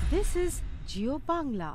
This is Jiyo Bangla.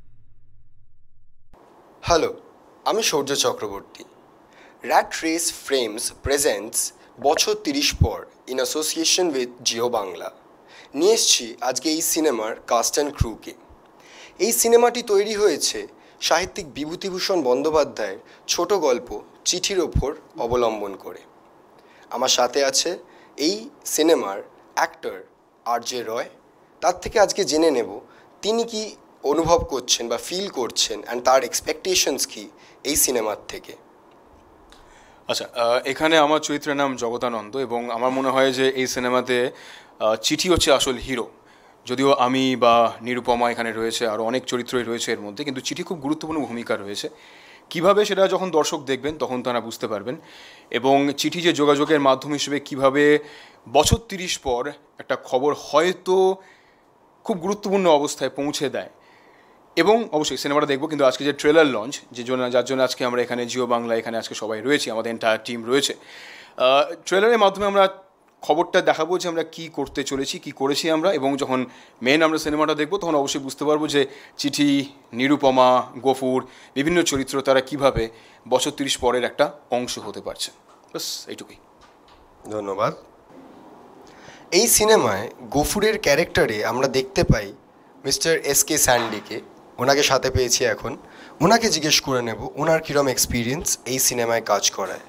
Hello, আমি সূর্য Chakraborty. Rat Race Frames presents Bachhor Tirish Por in association with Jiyo Bangla. নিয়ে এসেছি আজকে এই সিনেমার কাস্ট অ্যান্ড ক্রুকে। এই সিনেমাটি তৈরি হয়েছে সাহিত্যিক বিভূতিভূষণ বন্দ্যোপাধ্যায়ের ছোট গল্প চিঠির ওপর অবলম্বন করে। আমার সাথে আছে এই সিনেমার অ্যাক্টর আর.জে. রয়। তার থেকে আজকে জেনে নেব তিনি কি অনুভব করছেন বা ফিল করছেন অ্যান্ড তার এক্সপেকটেশনস কি এই সিনেমার থেকে। আচ্ছা, এখানে আমার চরিত্রের নাম জগতানন্দ এবং আমার মনে হয় যে এই সিনেমাতে চিঠি হচ্ছে আসল হিরো। যদিও আমি বা নিরুপমা এখানে রয়েছে, আরও অনেক চরিত্রই রয়েছে এর মধ্যে, কিন্তু চিঠি খুব গুরুত্বপূর্ণ ভূমিকা রয়েছে। কীভাবে সেটা যখন দর্শক দেখবেন তখন তারা বুঝতে পারবেন। এবং চিঠি যে যোগাযোগের মাধ্যম হিসেবে কীভাবে বছর ৩০ পর একটা খবর হয়তো খুব গুরুত্বপূর্ণ অবস্থায় পৌঁছে দেয়। এবং অবশ্যই সিনেমাটা দেখবো, কিন্তু আজকে যে ট্রেলার লঞ্চ যার জন্য আজকে আমরা এখানে জিও বাংলা এখানে আজকে সবাই রয়েছি, আমাদের এন্টায়ার টিম রয়েছে, ট্রেলারের মাধ্যমে আমরা খবরটা দেখাবো যে আমরা কী করতে চলেছি, কী করেছি আমরা। এবং যখন আমরা সিনেমাটা দেখবো তখন অবশ্যই বুঝতে পারবো যে চিঠি, নিরুপমা, গফুর, বিভিন্ন চরিত্র তারা কীভাবে বছর ৩০ পরের একটা অংশ হতে পারছে। বাস এইটুকুই। ধন্যবাদ। এই সিনেমায় গফুরের ক্যারেক্টারে আমরা দেখতে পাই মিস্টার এস.কে. স্যান্ডিকে। ওনাকে সাথে পেয়েছি এখন, ওনাকে জিজ্ঞেস করে নেব ওনার কীরকম এক্সপিরিয়েন্স এই সিনেমায় কাজ করায়।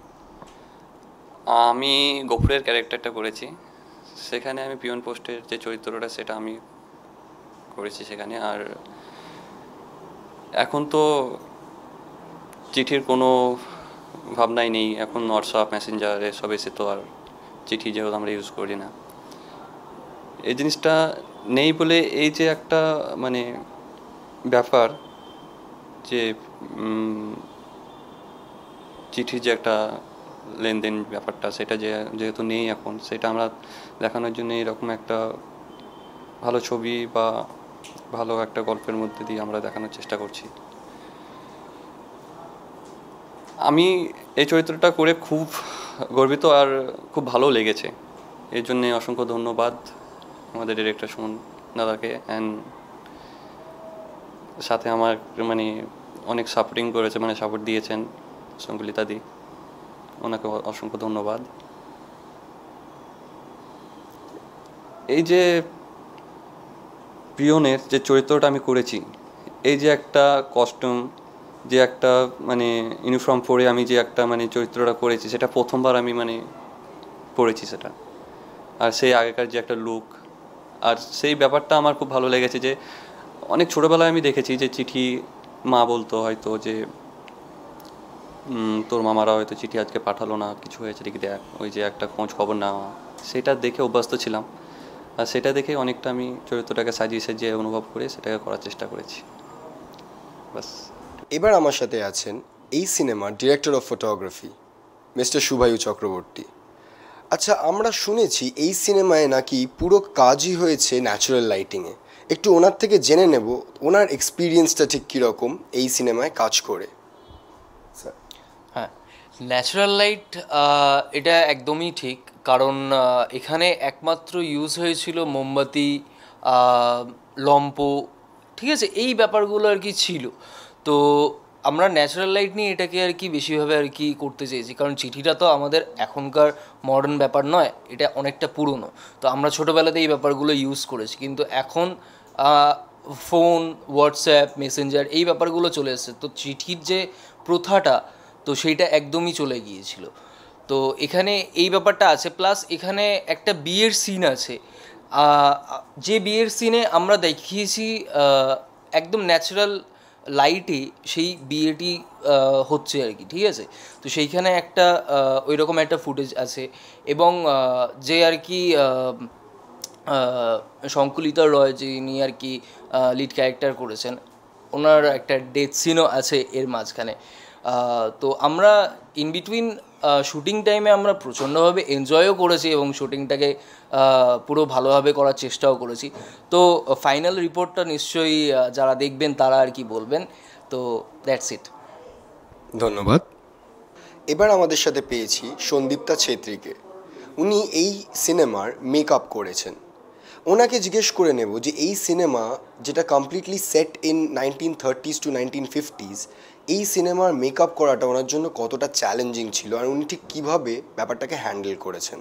আমি গফুরের ক্যারেক্টারটা করেছি, সেখানে আমি পিয়ন পোস্টের যে চরিত্রটা সেটা আমি করেছি সেখানে। আর এখন তো চিঠির কোনো ভাবনাই নেই, এখন হোয়াটসঅ্যাপ মেসেঞ্জার এসব এসে তো আর চিঠি যেহেতু আমরা ইউজ করি না, এই জিনিসটা নেই বলে এই যে একটা মানে ব্যাপার যে চিঠির যে একটা লেনদেন ব্যাপারটা সেটা যেহেতু নেই এখন, সেটা আমরা দেখানোর জন্য এরকম একটা ভালো ছবি বা ভালো একটা গল্পের মধ্যে দিয়ে আমরা দেখানোর চেষ্টা করছি। আমি এই চরিত্রটা করে খুব গর্বিত আর খুব ভালো লেগেছে, এর জন্যে অসংখ্য ধন্যবাদ আমাদের ডিরেক্টর সুমন দাদাকে। অ্যান্ড সাথে আমার মানে অনেক সাপোর্টিং করেছে, মানে সাপোর্ট দিয়েছেন সংকলিতা দি, ওনাকে অসংখ্য ধন্যবাদ। এই যে পিয়নের যে চরিত্রটা আমি করেছি, এই যে একটা কস্টিউম, যে একটা মানে ইউনিফর্ম পরে আমি যে একটা মানে চরিত্রটা করেছি, সেটা প্রথমবার আমি মানে পড়েছি সেটা। আর সেই আগেকার যে একটা লুক, আর সেই ব্যাপারটা আমার খুব ভালো লেগেছে যে অনেক ছোটোবেলায় আমি দেখেছি যে চিঠি মা বলতো হয়তো যে তোর মামারা হয়তো চিঠি আজকে পাঠালো না, কিছু হয়েছে দেখি দেখ, ওই যে একটা খোঁজ খবর নেওয়া, সেটা দেখে অভ্যস্ত ছিলাম। আর সেটা দেখে অনেকটা আমি চরিত্রটাকে সাজিয়ে অনুভব করে সেটাকে করার চেষ্টা করেছি। বাস। এবার আমার সাথে আছেন এই সিনেমার director of photography mister Shubhayu Chakraborty. আচ্ছা, আমরা শুনেছি এই সিনেমায় নাকি পুরো কাজই হয়েছে ন্যাচারাল লাইটিংয়ে। একটু ওনার থেকে জেনে নেব ওনার এক্সপিরিয়েন্সটা ঠিক কীরকম এই সিনেমায় কাজ করে। হ্যাঁ, ন্যাচারাল লাইট এটা একদমই ঠিক, কারণ এখানে একমাত্র ইউজ হয়েছিল মোমবাতি, লম্প, ঠিক আছে, এই ব্যাপারগুলো আর কি ছিল। তো আমরা ন্যাচারাল লাইট নিয়ে এটাকে আর কি বেশিভাবে আর কি করতে চেয়েছি, কারণ চিঠিটা তো আমাদের এখনকার মডার্ন ব্যাপার নয়, এটা অনেকটা পুরনো। তো আমরা ছোটোবেলাতে এই ব্যাপারগুলো ইউজ করেছি, কিন্তু এখন ফোন, হোয়াটসঅ্যাপ, মেসেঞ্জার এই ব্যাপারগুলো চলে এসেছে। তো চিঠির যে প্রথাটা, তো সেইটা একদমই চলে গিয়েছিল। তো এখানে এই ব্যাপারটা আছে, প্লাস এখানে একটা বিয়ের সিন আছে, যে বিয়ের সিনে আমরা দেখিয়েছি একদম ন্যাচারাল লাইটে সেই বিয়েটি হচ্ছে আর কি, ঠিক আছে। তো সেইখানে একটা ওই রকম একটা ফুটেজ আছে। এবং যে আর কি সংকলিতা রয় যিনি আর কি লিড ক্যারেক্টার করেছেন, ওনার একটা ডেথ সিনও আছে এর মাঝখানে। তো আমরা ইন বিটুইন শুটিং টাইমে আমরা প্রচণ্ডভাবে এনজয়ও করেছি এবং শুটিংটাকে পুরো ভালোভাবে করার চেষ্টাও করেছি। তো ফাইনাল রিপোর্টটা নিশ্চয়ই যারা দেখবেন তারা আর কি বলবেন। তো দ্যাটস ইট। ধন্যবাদ। এবার আমাদের সাথে পেয়েছি সন্দীপ্তা ছেত্রীকে। উনি এই সিনেমার মেকআপ করেছেন। ওনাকে জিজ্ঞেস করে নেব যে এই সিনেমা যেটা completely set in 1930s to 1950s, এই সিনেমার মেকআপ করাটা ওনার জন্য কতটা চ্যালেঞ্জিং ছিল আর উনি ঠিক কীভাবে ব্যাপারটাকে হ্যান্ডেল করেছেন।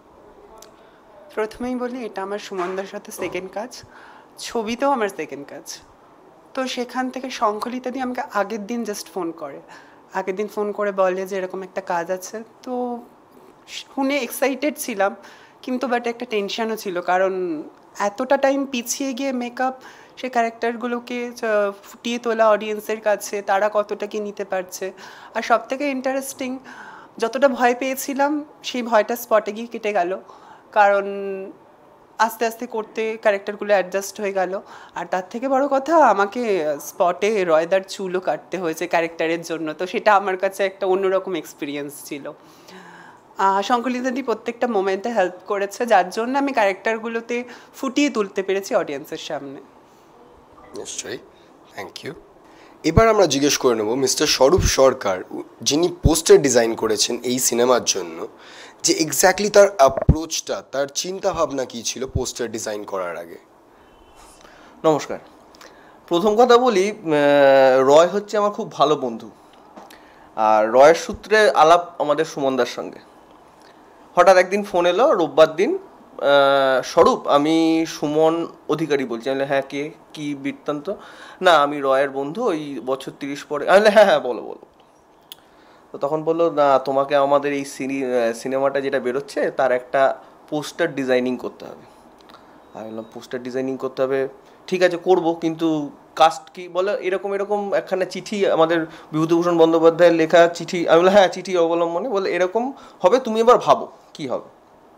প্রথমেই বলি, এটা আমার সুমনদার সাথে সেকেন্ড কাজ, ছবিতেও আমার সেকেন্ড কাজ। তো সেখান থেকে শঙ্খলিতা দিয়ে আমাকে আগের দিন জাস্ট ফোন করে, আগের দিন ফোন করে বলে যে এরকম একটা কাজ আছে। তো শুনে এক্সাইটেড ছিলাম, কিন্তু বাট একটা টেনশনও ছিল, কারণ এতটা টাইম পিছিয়ে গিয়ে মেকআপ সে ক্যারেক্টারগুলোকে ফুটিয়ে তোলা অডিয়েন্সের কাছে, তারা কতটা কি নিতে পারছে। আর সবথেকে ইন্টারেস্টিং, যতটা ভয় পেয়েছিলাম সেই ভয়টা স্পটে গিয়ে কেটে গেল, কারণ আস্তে আস্তে করতে ক্যারেক্টারগুলো অ্যাডজাস্ট হয়ে গেল। আর তার থেকে বড় কথা, আমাকে স্পটে রয়দার চুলও কাটতে হয়েছে ক্যারেক্টারের জন্য, তো সেটা আমার কাছে একটা অন্যরকম এক্সপিরিয়েন্স ছিল। শঙ্কলিতাদি প্রত্যেকটা মোমেন্টে হেল্প করেছে, যার জন্য আমি ক্যারেক্টারগুলোতে ফুটিয়ে তুলতে পেরেছি অডিয়েন্সের সামনে। নিশ্চয়ই, থ্যাংক ইউ। এবার আমরা জিজ্ঞেস করে নেব মিস্টার স্বরূপ সরকার, যিনি পোস্টার ডিজাইন করেছেন এই সিনেমার জন্য, যে এক্স্যাক্টলি তার অ্যাপ্রোচটা, তার চিন্তাভাবনা কী ছিল পোস্টার ডিজাইন করার আগে। নমস্কার। প্রথম কথা বলি, রয় হচ্ছে আমার খুব ভালো বন্ধু, আর রয়ের সূত্রে আলাপ আমাদের সুমনদার সঙ্গে। হঠাৎ একদিন ফোন এলো রোববার দিন, স্বরূপ আমি সুমন অধিকারী বলছি। আমি হ্যাঁ, কে, কী বৃত্তান্ত? না, আমি রয়ের বন্ধু, ওই বছর 30 পরে। আমি হ্যাঁ হ্যাঁ বলো বলো। তো তখন বললো, না তোমাকে আমাদের এই সিনেমাটা যেটা বেরোচ্ছে তার একটা পোস্টার ডিজাইনিং করতে হবে। আমি বললাম পোস্টার ডিজাইনিং করতে হবে, ঠিক আছে করবো, কিন্তু কাস্ট কি? বলে এরকম এরকম একখানা চিঠি, আমাদের বিভূতিভূষণ বন্দ্যোপাধ্যায়ের লেখা চিঠি। আমি বললাম হ্যাঁ, চিঠি অবলম্বনে। বলে এরকম হবে, তুমি এবার ভাবো কী হবে।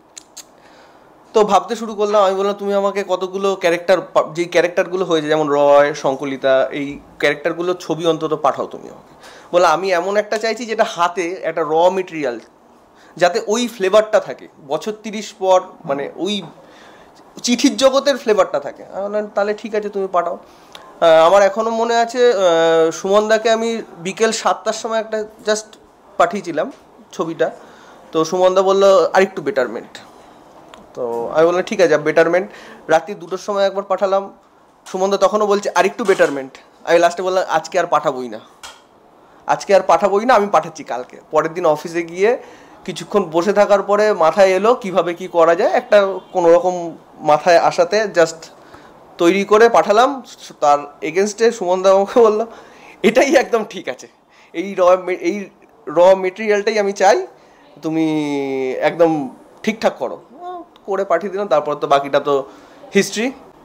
তো ভাবতে শুরু করলাম। আমি বললাম তুমি আমাকে কতগুলো ক্যারেক্টার, যেই ক্যারেক্টারগুলো হয়েছে যেমন রয়, শঙ্কলিতা, এই ক্যারেক্টারগুলোর ছবি অন্তত পাঠাও তুমি আমাকে। বলে আমি এমন একটা চাইছি যেটা হাতে একটা র মেটেরিয়াল, যাতে ওই ফ্লেভারটা থাকে, বছর 30 পর, মানে ওই চিঠির জগতের ফ্লেভারটা থাকে। আমি বললাম তাহলে ঠিক আছে, তুমি পাঠাও। আমার এখনও মনে আছে, সুমনদাকে আমি বিকেল 7টার সময় একটা জাস্ট পাঠিয়েছিলাম ছবিটা। তো সুমনদা বললো আরেকটু বেটারমেন্ট। তো আমি বললাম ঠিক আছে, বেটারমেন্ট। রাত্রি 2টোর সময় একবার পাঠালাম, সুমনদা তখনও বলছে আরেকটু বেটারমেন্ট। আমি লাস্টে বললাম আজকে আর পাঠাবোই না, আজকে আর পাঠাবোই না, আমি পাঠাচ্ছি কালকে। পরের দিন অফিসে গিয়ে কিছুক্ষণ বসে থাকার পরে মাথায় এলো কিভাবে কি করা যায়, একটা কোনো রকম মাথায় আসাতে জাস্ট তৈরি করে পাঠালাম। তার এগেনস্টে সুমনদা আমাকে বললো এটাই একদম ঠিক আছে, এই র মেটেরিয়ালটাই আমি চাই, তুমি একদম ঠিকঠাক করো। করে পাঠিয়ে দিলাম, তারপর তো বাকিটা তো হিস্ট্রি।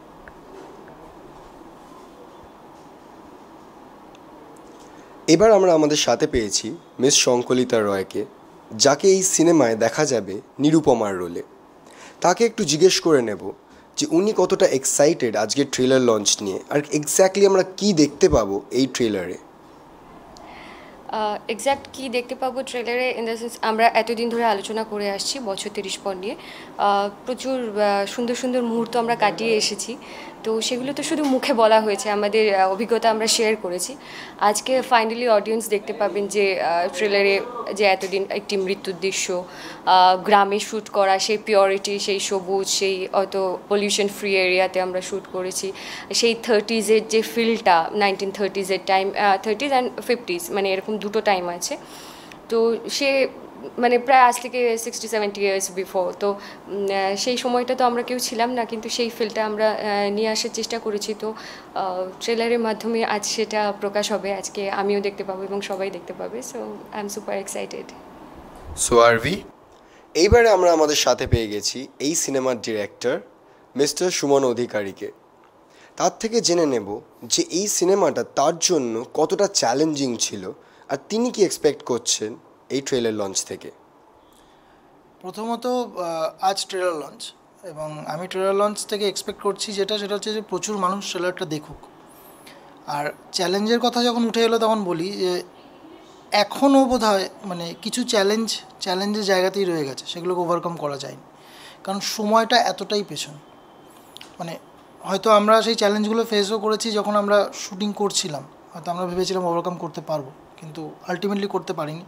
এবার আমরা আমাদের সাথে পেয়েছি মিস শঙ্কলিতা রয়কে, যাকে এই সিনেমায় দেখা যাবে নিরুপমার রোলে। তাকে একটু জিজ্ঞেস করে নেব যে উনি কতটা এক্সাইটেড আজকের ট্রেলার লঞ্চ নিয়ে, আর এক্স্যাক্টলি আমরা কি দেখতে পাবো এই ট্রেলারে। এক্স্যাক্ট কী দেখতে পাবো ট্রেলারে, ইন দ্য সেন্স আমরা এতদিন ধরে আলোচনা করে আসছি বছর 30 পর নিয়ে, প্রচুর সুন্দর সুন্দর মুহূর্ত আমরা কাটিয়ে এসেছি। তো সেগুলো তো শুধু মুখে বলা হয়েছে, আমাদের অভিজ্ঞতা আমরা শেয়ার করেছি। আজকে ফাইনালি অডিয়েন্স দেখতে পাবেন যে ট্রেলারে যে এতদিন একটি মৃত্যুর দৃশ্য, গ্রামে শ্যুট করা, সেই পিওরিটি, সেই সবুজ, সেই অত পলিউশন ফ্রি এরিয়াতে আমরা শ্যুট করেছি। সেই 30s যে ফিলটা, 1930s time, 30s and 50s, মানে এরকম দুটো টাইম আছে। তো সে মানে প্রায় আজ থেকে 60-70 ইয়ার্স বিফোর। তো সেই সময়টা তো আমরা কেউ ছিলাম না, কিন্তু সেই ফিলটা আমরা নিয়ে আসার চেষ্টা করেছি। তো ট্রেলারের মাধ্যমে আজ সেটা প্রকাশ হবে, আজকে আমিও দেখতে পাবো এবং সবাই দেখতে পাবে। So I am super excited. So আর ভি, এইবারে আমরা আমাদের সাথে পেয়ে গেছি এই সিনেমার ডিরেক্টর মিস্টার সুমন অধিকারীকে। তার থেকে জেনে নেব যে এই সিনেমাটা তার জন্য কতটা চ্যালেঞ্জিং ছিল, আর তিনি কি এক্সপেক্ট করছেন এই ট্রেলার লঞ্চ থেকে। প্রথমত আজ ট্রেলার লঞ্চ, এবং আমি ট্রেলার লঞ্চ থেকে এক্সপেক্ট করছি সেটা হচ্ছে যে প্রচুর মানুষ ট্রেলারটা দেখুক। আর চ্যালেঞ্জের কথা যখন উঠে এলো তখন বলি যে এখনও বোধহয় মানে কিছু চ্যালেঞ্জের জায়গাতেই রয়ে গেছে, সেগুলোকে ওভারকাম করা যায়নি, কারণ সময়টা এতটাই পেছন। মানে হয়তো আমরা সেই চ্যালেঞ্জগুলো ফেসও করেছি যখন আমরা শুটিং করছিলাম, হয়তো আমরা ভেবেছিলাম ওভারকাম করতে পারবো, কিন্তু আলটিমেটলি করতে পারিনি।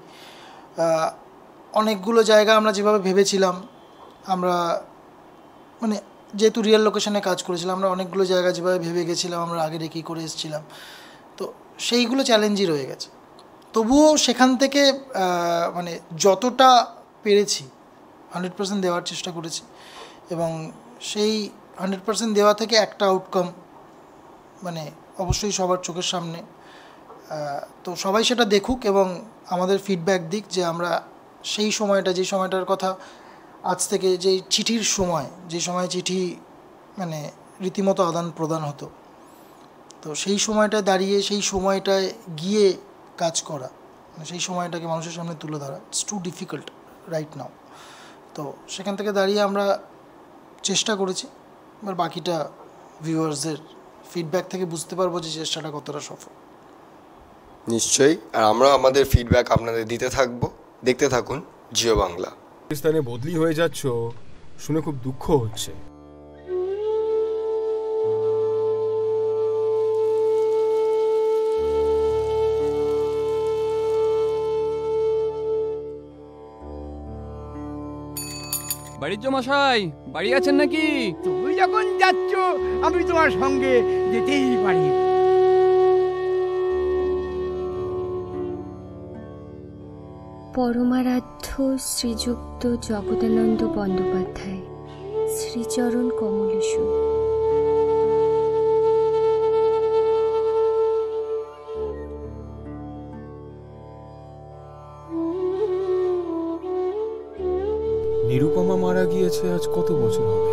অনেকগুলো জায়গা আমরা যেভাবে ভেবেছিলাম, আমরা মানে যেহেতু রিয়েল লোকেশনে কাজ করেছিলাম, আমরা অনেকগুলো জায়গা যেভাবে ভেবে গেছিলাম আমরা আগে রেকি করে এসেছিলাম, তো সেইগুলো চ্যালেঞ্জই রয়ে গেছে। তবুও সেখান থেকে মানে যতটা পেরেছি 100% দেওয়ার চেষ্টা করেছি, এবং সেই 100% দেওয়া থেকে একটা আউটকাম মানে অবশ্যই সবার চোখের সামনে। তো সবাই সেটা দেখুক এবং আমাদের ফিডব্যাক দিক যে আমরা সেই সময়টা, যে সময়টার কথা আজ থেকে, যে চিঠির সময়, যে সময় চিঠি মানে রীতিমতো আদান প্রদান হতো, তো সেই সময়টায় দাঁড়িয়ে সেই সময়টায় গিয়ে কাজ করা, সেই সময়টাকে মানুষের সামনে তুলে ধরা, it's too difficult right now. তো সেখান থেকে দাঁড়িয়ে আমরা চেষ্টা করেছি, এবার বাকিটা ভিউয়ার্সদের ফিডব্যাক থেকে বুঝতে পারবো যে চেষ্টাটা কতটা সফল। নিশ্চয়ই, আর আমরা আমাদের ফিডব্যাক আপনাদের দিতে থাকবো। দেখতে থাকুন জিও বাংলা। পাকিস্তানে বদলি হয়ে যাচ্ছ শুনে খুব দুঃখ হচ্ছে। বাড়ির জমাশাই বাড়ি আছেন নাকি? তুমি যখন যাচ্ছ আমি তোমার সঙ্গে যেতেই পারি। পরমারাধ্য শ্রীযুক্ত জগদানন্দ বন্দ্যোপাধ্যায়, শ্রীচরণ কমলেশু। নিরুপমা মারা গিয়েছে আজ কত বছর হবে?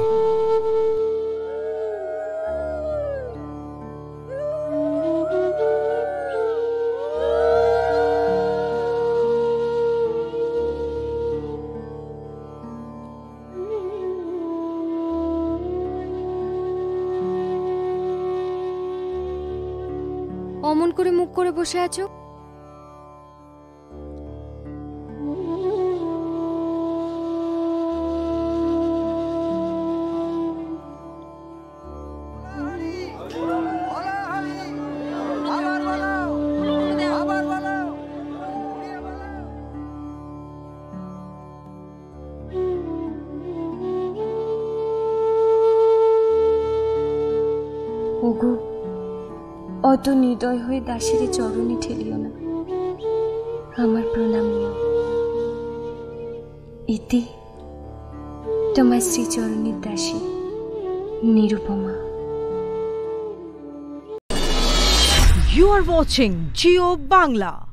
অমন করে মুখ করে বসে আছো? ওগো, অত নিদয় হয়ে দাসীর চরণে ঠেলিও না, আমার প্রণাম নিও। ইতি তোমার শ্রীচরণের দাসী Nirupama. You are watching Jiyo Bangla.